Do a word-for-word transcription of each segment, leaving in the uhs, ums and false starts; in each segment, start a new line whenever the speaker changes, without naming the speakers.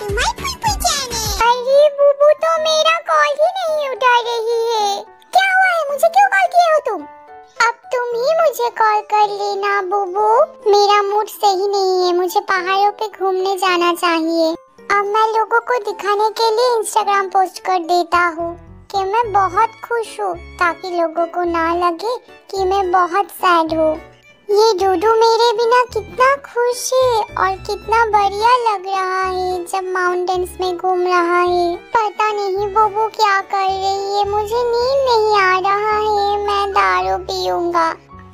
My पुई channel. अरे बुबू तो मेरा कॉल ही नहीं उठा रही है। क्या हुआ है, मुझे क्यों कॉल किए हो तुम? अब तुम ही मुझे कॉल कर लेना बुबू। मेरा मूड सही नहीं है, मुझे पहाड़ों पे घूमने जाना चाहिए। अब मैं लोगों को दिखाने के लिए इंस्टाग्राम पोस्ट कर देता हूँ कि मैं बहुत खुश हूँ, ताकि लोगों को ना लगे कि मैं बहुत सैड हूँ। ये डूडू मेरे बिना कितना खुश है और कितना बढ़िया लग रहा है जब माउंटेन्स में घूम रहा है। पता नहीं बुबू क्या कर रही है, मुझे नींद नहीं आ रहा है। मैं दारू पीऊंगा।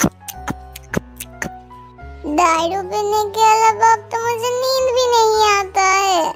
दारू पीने के अलावा अब तो मुझे नींद भी नहीं आता है।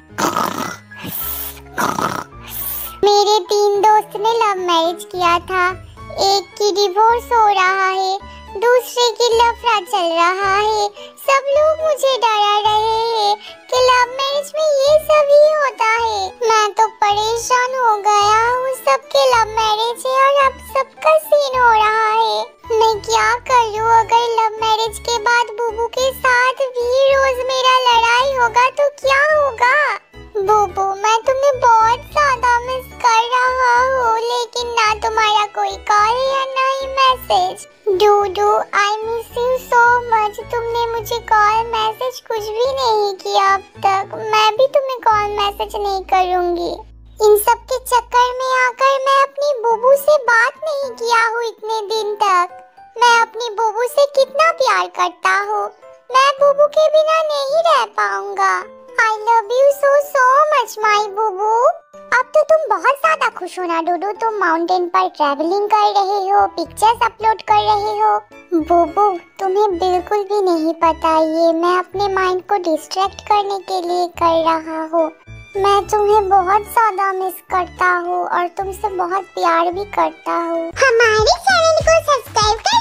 मेरे तीन दोस्त ने लव मैरिज किया था। एक की डिवोर्स हो रहा है, दूसरे की लफड़ा चल रहा है। सब लोग मुझे डरा रहे हैं कि लव मैरिज में ये सब ही होता है। मैं तो परेशान हो गया हूँ, सबके लव मैरिज है और अब सबका सीन हो रहा है। मैं क्या करूँ? अगर लव मैरिज के बाद बुबू के साथ भी रोज मेरा लड़ाई होगा तो क्या होगा? बुबू मैं तुम्हें बहुत ज्यादा मिस कर रहा हूँ, लेकिन ना तुम्हारा कोई कॉल या ना ही मैसेज। डूडू I miss you so much. तुमने मुझे कॉल मैसेज कुछ भी नहीं किया अब तक। मैं भी तुम्हें कॉल मैसेज नहीं करूँगी। इन सब के चक्कर में आकर मैं अपनी बुबू से बात नहीं किया हूँ इतने दिन तक। मैं अपनी बुबू से कितना प्यार करता हूँ। मैं बुबू के बिना नहीं रह पाऊंगा। I love you so so much my बुबू। अब तो तुम बहुत ज्यादा खुश हो ना डूडू। तुम माउंटेन पर ट्रैवलिंग कर रहे हो, पिक्चर्स अपलोड कर रहे हो। बुबू तुम्हें बिल्कुल भी नहीं पता, ये मैं अपने माइंड को डिस्ट्रैक्ट करने के लिए कर रहा हूँ। मैं तुम्हें बहुत ज्यादा मिस करता हूँ और तुमसे बहुत प्यार भी करता हूँ। हमारे चैनल को सब्सक्राइब कर